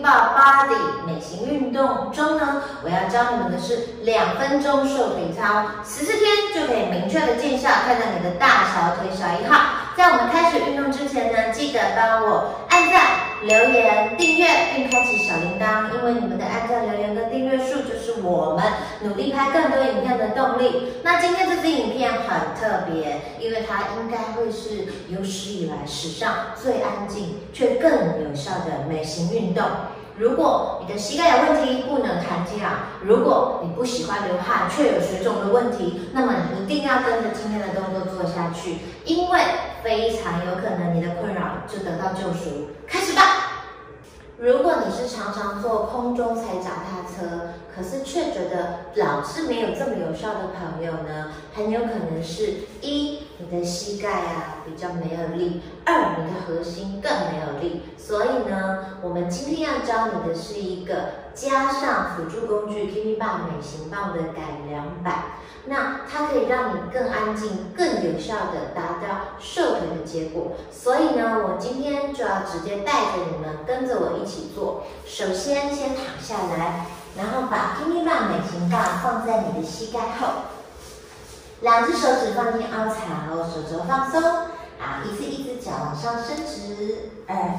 Bar Body 美型运动中呢，我要教你们的是2分钟瘦腿操，14天就可以明确的见效，看到你的大小腿小1号。在我们开始运动之前呢，记得帮我按赞、留言、订阅并开启小铃铛，因为你们的按赞、留言跟订阅数就是我们努力拍更多影片的动力。那今天这支影片很特别，因为它应该会是有史以来史上最安静却更有效的美型运动。如果你的膝盖有问题，不能弹跳；如果你不喜欢流汗却有水肿的问题，那么你一定要跟着今天的动作做下去，因为非常有可能你的困扰就得到救赎。开始吧！如果你是常常坐空中踩脚踏车，可是却觉得老是没有这么有效的朋友呢，很有可能是1，你的膝盖比较没有力；2，你的核心更没有力。所以呢，我们今天要教你的是一个加上辅助工具 Kimi Bar 美型棒的改良版。那它可以让你更安静、更有效的达到瘦腿的结果。所以呢，我今天就要直接带着你们跟着我一起做。首先，先躺下来，然后把 Kimi Bar 美型棒放在你的膝盖后，2只手指放进凹槽，手肘放松。好，一只脚往上伸直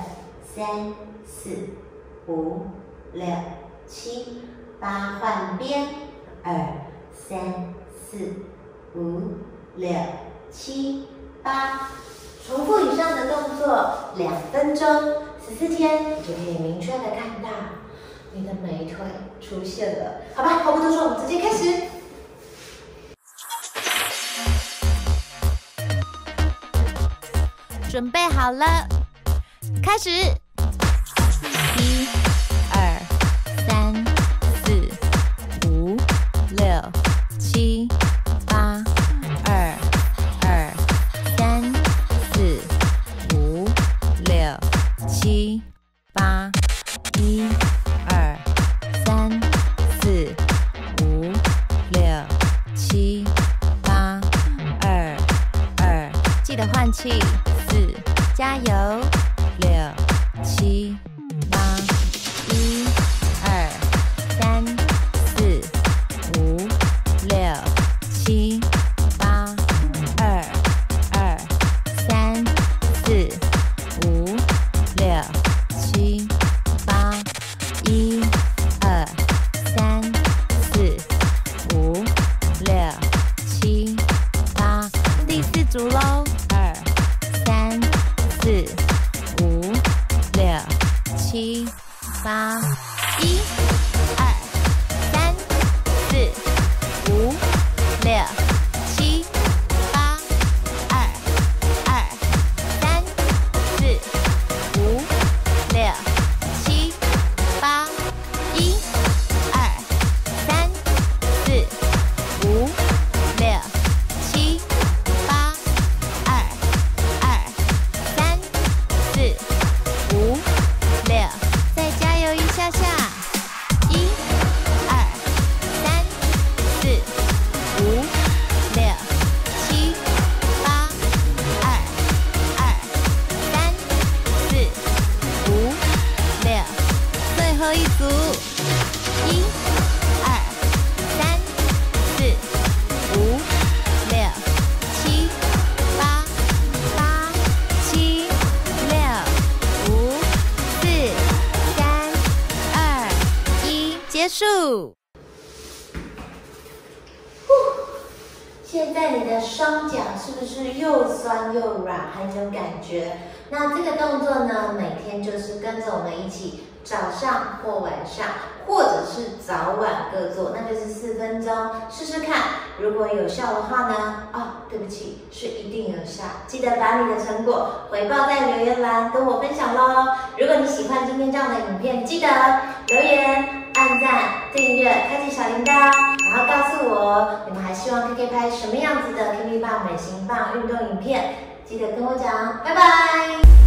，2、3、4、5、6、7、8，换边，2、3、4、5、6、7、8，重复以上的动作2分钟，14天，你就可以明确的看到你的美腿出现了。好吧，话不多说，我们直接开始。 准备好了，开始！1、2、3、4、5、6、7、8，2、2、3、4、5、6、7、8，1、2、3、4、5、6、7、8，2、2，记得换气。4，加油！6、7、8，1、2、3、4、5、6、7、8，2、2、3、4、5、6、7、8，1、2、3、4、5、6、7、8，第4组喽。3、4、5、6、7、8，1、2、3、4、5、6、7、8，2、2、3、4、5、6、7、8，1、2、3、4、5、6、7、8，2、2、3、4、5、6，再加油一下下！1、2、3、4、5、6、7、8，2、2、3、4、5、6，最后一组！1、2、3、4、5、6、7、8，8、7、6、5、4、3、2、1，结束。 现在你的双脚是不是又酸又软，很有感觉？那这个动作呢，每天就是跟着我们一起，早上或晚上，或者是早晚各做，那就是4分钟，试试看。如果有效的话呢，对不起，是一定有效。记得把你的成果回报在留言栏跟我分享咯。如果你喜欢今天这样的影片，记得留言、按赞、订阅、开启小铃铛，然后告诉我你们还希望 KK 拍什么样子的 Kimi Bar 美型棒运动影片，记得跟我讲，拜拜。